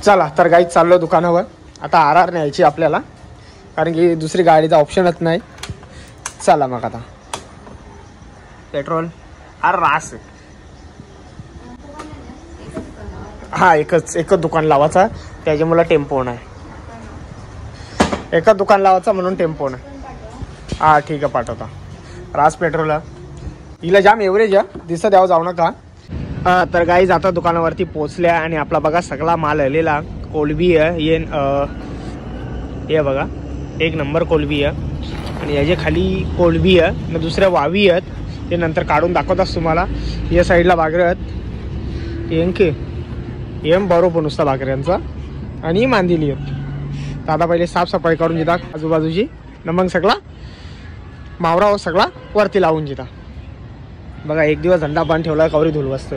चला तर गाईच चाललो दुकानावर. आता RR न्यायची आपल्याला, कारण की दुसरी गाडीचा ऑप्शनच नाही. चला मग आता पेट्रोल रास हा एकच दुकान लावायचा, त्याच्यामुळे टेम्पो नाही. एकच दुकान लावायचा म्हणून टेम्पो नाही. हा ठीक आहे पाठवता. रास पेट्रोल हिला जाम एव्हरेज दिसत द्यावं जाऊ नका. तर गाईज आता दुकानावरती पोचल्या आणि आपला बघा सगळा माल आलेला. कोलबी आहे हे बघा, एक नंबर कोलबी आहे. आणि याच्या खाली कोलबी आहे आणि दुसऱ्या वावी आहेत, ते नंतर काढून दाखवतात तुम्हाला. या साईडला बागरं आहेत, एम बरोबर नुसता बाकऱ्यांचा आणि मांदिली आहेत. तर आता पहिले साफसफाई करून देतात आजूबाजूची, न मग सगळा मावरा सगळा वरती लावून देतात. बघा एक दिवस धंदा बंद ठेवला, कवरी धुल बसतं.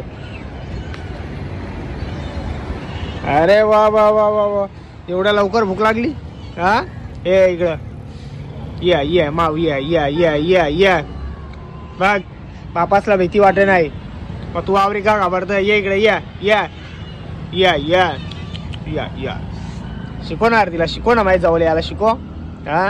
अरे वा वा वा वा वा, एवढ्या लवकर भूक लागली हा. हे इकडं या माव या बघ, बापासला भीती वाटे नाही मग तू आवरी का घाबरतं. ये इकडे या या या या या या शिकवणार तिला, शिकव ना माहीत जवळ याला शिकव. हा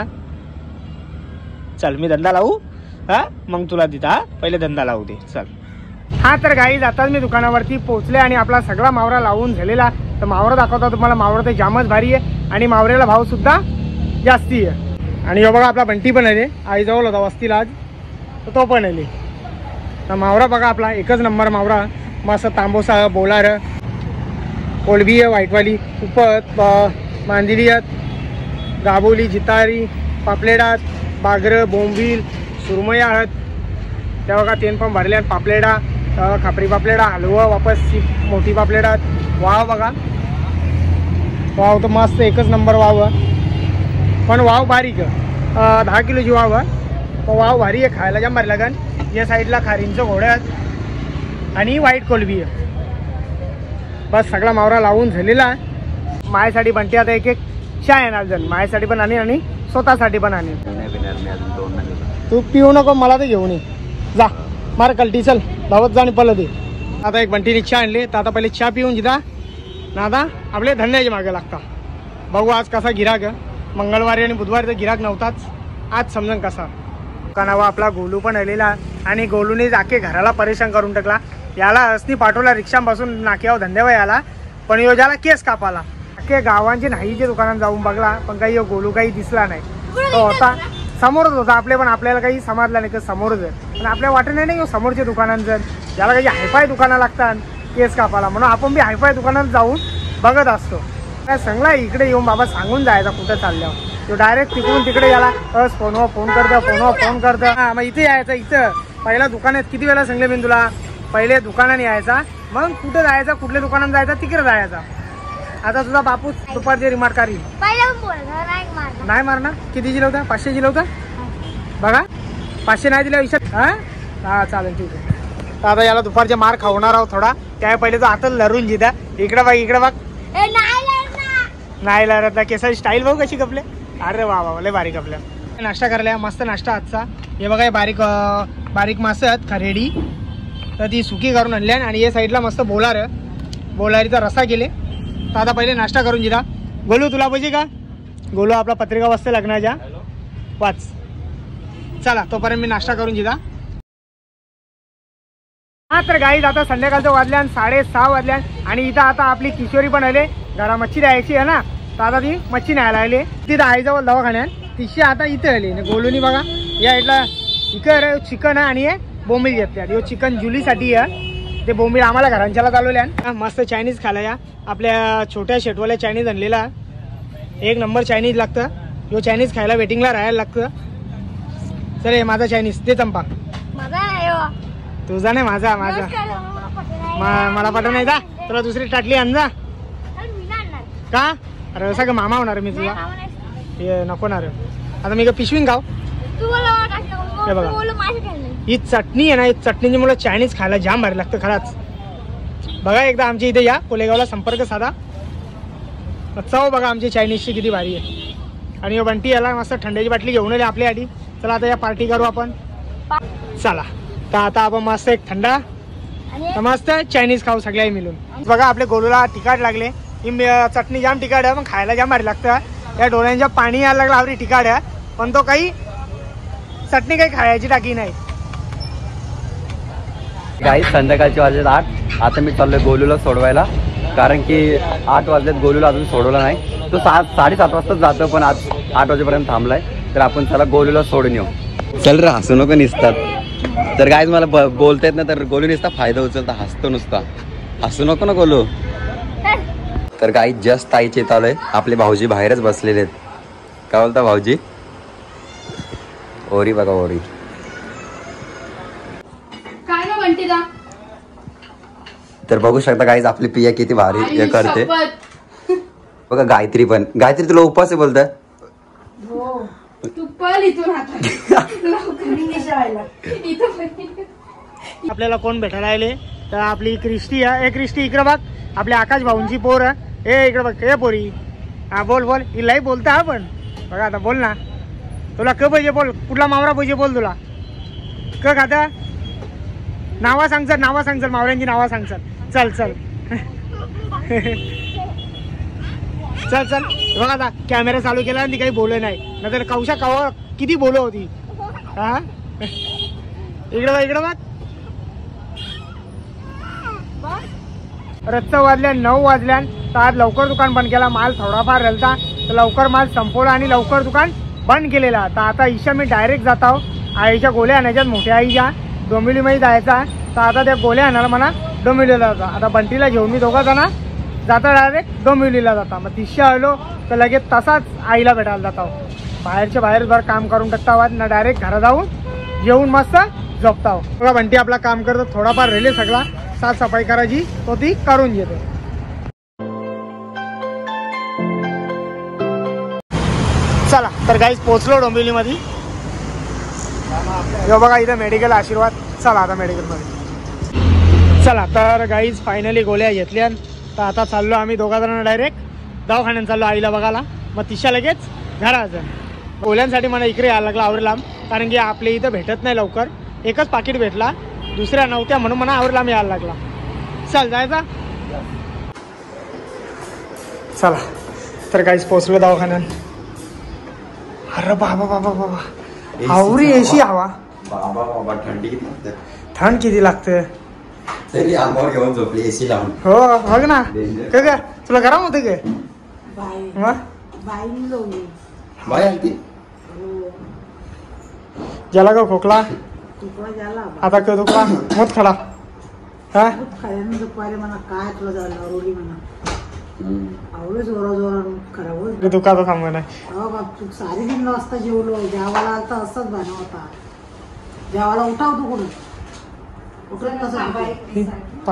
चल मी धंदा लावू हा, मग तुला देता. पहिले धंदा लावू दे चल. हा तर गाईज आताच मी दुकानावरती पोहोचले आणि आपला सगळा मावरा लावून झालेला. तर मावरा दाखवता तुम्हाला. मावरा तर जामच भारी आहे आणि मावऱ्याला भाव सुद्धा जास्ती आहे. आणि हे बघा आपला बंटी पण आले, आईजवळ होता वस्तीला आज, तर तो पण आले. तर मावरा बघा आपला एकच नंबर मावरा, मस्त तांबोसा बोलार कोलबी आहे व्हाईटवाली, उपत मांदिली आहेत, गाबोली जितारी पापलेडात, बागरं बोंबील सुरमया आहेत. त्या बघा तेन पण भरले आहेत. पापलेडा खापरी पापलेडा हलवा वापस मोठी पापलेडात. वाव बघा, वाव तर मस्त एकच नंबर वाव, पण वाव बारीक 10 किलोची वाव आहे. वाव भारी आहे, खायला जाम भारी लागन. या साईडला खारींचं घोडं आहेत आणि व्हाईट कोलबी आहे. बस सगळा मावरा लावून झालेला आहे. माझ्यासाठी बंटी आता एक चहा येणार जण, माझ्यासाठी पण आणि स्वतःसाठी पण आणि. तू पिऊ नको, मला तर घेऊन ये जा. मार कल्टी चल धावत जा आणि पल दे. आता एक बंटीने चहा आणली, तर आता पहिले चहा पिऊन जिता ना. आता आपले धंद्याचे मागे लागता. बघू आज कसा गिराक. मंगळवारी आणि बुधवारी तर गिराक नव्हताच, आज समजून कसा. दुकानावर आपला गोलू पण आलेला आणि गोलूने जाके घराला परेशान करून टाकला. याला असनी पाठवला रिक्षापासून नाक्यावर धंद्यावर याला, पण यो ज्याला केस कापाला. अख्खे गावांचे नाहीचे दुकानात जाऊन बघला, पण काही गोलू काही दिसला नाही. तो होता समोरच होता आपले, पण आपल्याला काही समजला नाही की समोरच आहे. पण आपल्या वाटेने नाही समोरच्या दुकानांचं ज्याला काही हायफाय दुकानं लागतात केस कापाला, म्हणून आपण बी हायफाय दुकानात जाऊन बघत असतो. काय सांगला इकडे येऊन बाबा सांगून जायचा कुठं चालल्यावर. तो डायरेक्ट तिकडून तिकडे याला फोनवर फोन करतं. हा मग इथे यायचं. इथं पहिला दुकानात किती वेळा सांगले मी तुला, पहिले दुकानाने यायचा, मग कुठं जायचा, कुठल्या दुकानात जायचा तिकडे जायचा. आता तुझा बापू दुपारचे रिमार्क करील नाही मारणार. किती दिलं होतं? 500 दिलं होतं बघा. 500 नाही दिलं विषय. हा चालेल ठीक आहे. तर आता याला दुपारचे मार खावणार आहोत थोडा. त्या पहिले तो आता लरून जिता. इकडे बघ इकडे बघ, नाही लढत. केसाची स्टाईल बघू कशी कपले. अरे वा वा लय बारीक कपल्या. नाश्ता करायला मस्त नाश्ता आजचा. हे बघा बारीक बारीक मासे आहेत खरेडी, तर ती सुकी करून आणल्या. आणि या साईडला मस्त बोलारीचा रसा केले. तर आता पहिले नाश्ता करून जिरा. गोलू तुला पाहिजे का? गोलू आपला पत्रिका वाजते लग्नाच्या, वाच. चला तोपर्यंत मी नाश्ता करून जिरा. हा तर गाईज आता संध्याकाळचं वाजल्यान 6:30 वाजल्यान आणि इथं आता आपली किशोरी पण आले. घरा मच्छी द्यायची आहे ना, तर आता ती मच्छी न्यायला आली. तिथं आईजवळ दवाखान्यात तिशी आता इथं आली. गोलूनी बघा या इथला इकडे चिकन आणि हे बोंबील घेतल्या. यो चिकन जुलीसाठी आहे, ते बोंबील आम्हाला घरांच्याला चालवल्या. मस्त चायनीज खायला या. आपल्या छोट्या शेटवाल्या चायनीज आणलेला, एक नंबर चायनीज लागतं. यो चायनीज खायला वेटिंगला राहायला लागतं. चल हे माझा चायनीज दे. चंपा तुझा नाही माझा मला पटत नाही. जा तुला दुसरी टाटली आण जा. का? अरे असं का मामा होणार मी तुझा? हे नको ना रे. आता मी का पिशवीन खाऊ? हे बघा ही चटणी आहे ना, ही चटणीची मुलं चायनीज खायला जाम भारी लागतं खरंच. बघा एकदा आमच्या इथे या कोलेगावला संपर्क साधा. चव बघा आमची चायनीजची किती भारी आहे. आणि बंटी याला मस्त थंड्याची बाटली घेऊन आली आपल्यासाठी. चला आता या पार्टी करू आपण. चला तर आता आपण मस्त एक थंडा मस्त चायनीज खाऊ सगळ्या मिळून. बघा आपले गोलूला तिखट लागले, ही चटणी जाम तिखट आहे, पण खायला जाम भारी लागतं. या डोळ्यांच्या पाणी यायला लागला आवरी तिखट आहे, पण तो काही चटणी काही खायची टाकी नाही. काही संध्याकाळचे वाजलेत 8. आता मी चाललोय गोलूला सोडवायला, कारण की 8 वाजलेत, गोलूला अजून सोडवला नाही. तो 7:30 वाजताच जातो, पण आज 8 वाजेपर्यंत थांबलाय. तर आपण त्याला गोलूला सोडून येऊ. चल रे, हसू नको निसतात. तर काय मला बोलता येत ना, तर गोलू निसता फायदा उचलता, हसतो नुसता. हसू नको ना गोलू. तर काही जस्ट ताईचे येत आलोय. आपले भाऊजी बाहेरच बसलेले आहेत. काय बोलता भाऊजी? ओरी बघा, ओरी तर बघू शकता गाईज, आपली पिया किती भारी हे करते बघा. गायत्री पण, गायत्री तुला उपवास आहे बोलत. आपल्याला कोण भेटायला आले तर आपली क्रिस्टी आहे. क्रिस्टी इकडे बघ, आपल्या आकाश भाऊंची पोर आहे. इकडे बघ, हे पोरी. हा बोल बोल, हिलाही बोलता हा, पण बघा आता बोल ना. तुला क पाहिजे बोल, कुठला मावरा पाहिजे बोल. तुला क खाता नावा सांग सर, नावा सांग सर, मावऱ्यांची नावा सांग सर. चल चल चल चल. बघा आता कॅमेरा चालू केला आणि ती काही बोलत नाही, नंतर कौशा कवा किती बोलत होती. हा इकडे बघ, इकडे बघ. रस्ता वाजल्या 9 वाजल्या, तर आज लवकर दुकान बंद केला. माल थोडाफार राहिलता, तर लवकर माल संपवला आणि लवकर दुकान बंद केलेला. तर आता ईशा मी डायरेक्ट जात आहो आईच्या गोळ्या आणायच्यात, मोठ्या आईच्या डोंबिवलीमध्ये जायचा. तर आता त्या गोळ्या आणायला मला डोंबिवलीला जाता. आता बंटीला घेऊन मी दोघं जण जाता डायरेक्ट डोंबिवलीला जाता. मग तिशा आलो तर लगेच तसाच आईला भेटायला जाता. बाहेरच्या बाहेर बरं काम करून टाकता आवाज ना, डायरेक्ट घरा जाऊन जेवून मस्त झोपता. बघा बंटी आपला काम करतो, थोडाफार राहिले सगळा साफसफाई करायची, तो ती करून घेतो. चला तर गाईज पोचलो डोंबिवलीमध्ये. बघा इथं मेडिकल आशीर्वाद. चला आता मेडिकलमध्ये. चला तर गाईज फायनली गोळ्या घेतल्या. तर आता चाललो आम्ही दोघा जण डायरेक्ट दवाखान्यात चाललो आईला बघायला. मग तिशा लगेच घराचं. गोळ्यांसाठी मला इकडे यायला लागला आवड लांब, कारण की आपल्या इथं भेटत नाही लवकर. एकच पाकिट भेटला, दुसऱ्या नव्हत्या, म्हणून मला आवड लांब यायला लागला. चल जायचा. चला तर गाईज पोचलो दवाखान्यात. अरे बाबा बाबा बाबा, आवरी एसी हवा. बाबा बाबा, थंडी किती लागते. थंड किती लागते तरी अंगावर घेऊन झोपली एसी लावून. हो बघ ना. काय तुला गरम होते काय? बाय आलती. ज्याला का खोकला आता का दुखला मत खडा. हा दुखाचा थांबवा नाही. सारी 3 वाजता जेवलो. जेवायला आता असंच भान होता. जेवायला उठावतो कुठून उठत कसं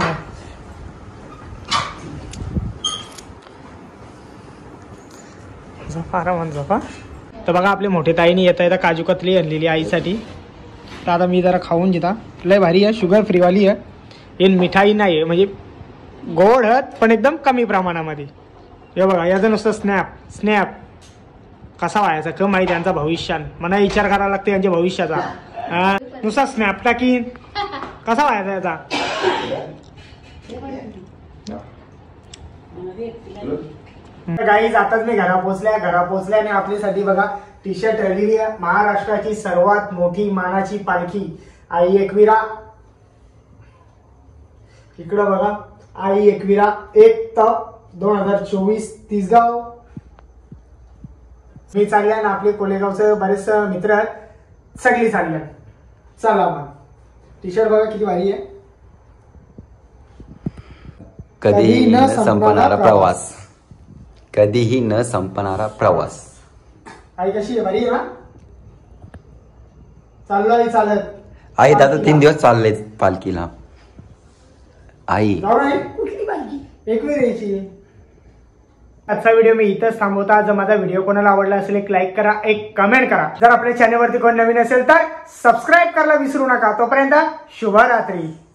झोपा आरामात झोपा. तर बघा आपली मोठी ताईने येता येता काजू कतली आणलेली आईसाठी. तर आता मी जरा खाऊन घेता. लय भारी आहे, शुगर फ्रीवाली आहे. हे मिठाई नाही आहे, म्हणजे गोड आहेत पण एकदम कमी प्रमाणामध्ये. हे बघा याचं नुसतं स्नॅप स्नॅप कसा व्हायचा क माहिती. यांचा भविष्यान मला विचार करावा लागते यांच्या भविष्याचा. नुसता स्नॅप टाकीन कसा व्हायचा याचा. गाईज आताच मी घरा पोचल्या आणि आपल्यासाठी बघा टी शर्ट ठरलेली आहे. महाराष्ट्राची सर्वात मोठी मानाची पालखी आई एकविरा. इकडं बघा आई एकविरा 1/2024 तिसगाव. मी चालल्या ना, आपले कोलेगावचं बरेच मित्र आहेत, सगळी चालल्या. चला मग. टी शर्ट बघा किती भारी आहे. कधीही न संपणारा प्रवास. कधीही न संपणारा प्रवास. आई कशी आहे? भारी आहे ना. चाललो आई चालत. आई दादा 3 दिवस चालले पालखीला. आई कुठली पालखी? एकवीर यायची. आजचा व्हिडिओ मी इथंच थांबवता. जर माझा व्हिडिओ कोणाला आवडला असेल एक लाईक करा, एक कमेंट करा. जर आपल्या चॅनलवरती कोण नवीन असेल तर सबस्क्राईब करायला विसरू नका. तोपर्यंत शुभरात्री.